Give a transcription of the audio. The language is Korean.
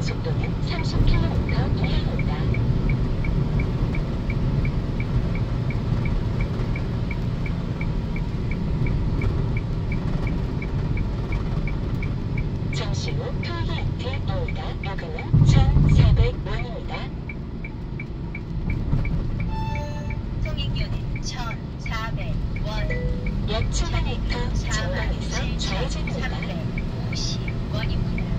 주행 속도는 30km 이하입니다. 잠시 후 톨게이트 나오다 요금은 1,400원입니다. 통행료는 1,400원. 약 700m 전방에서 좌회전입니다. 350원입니다.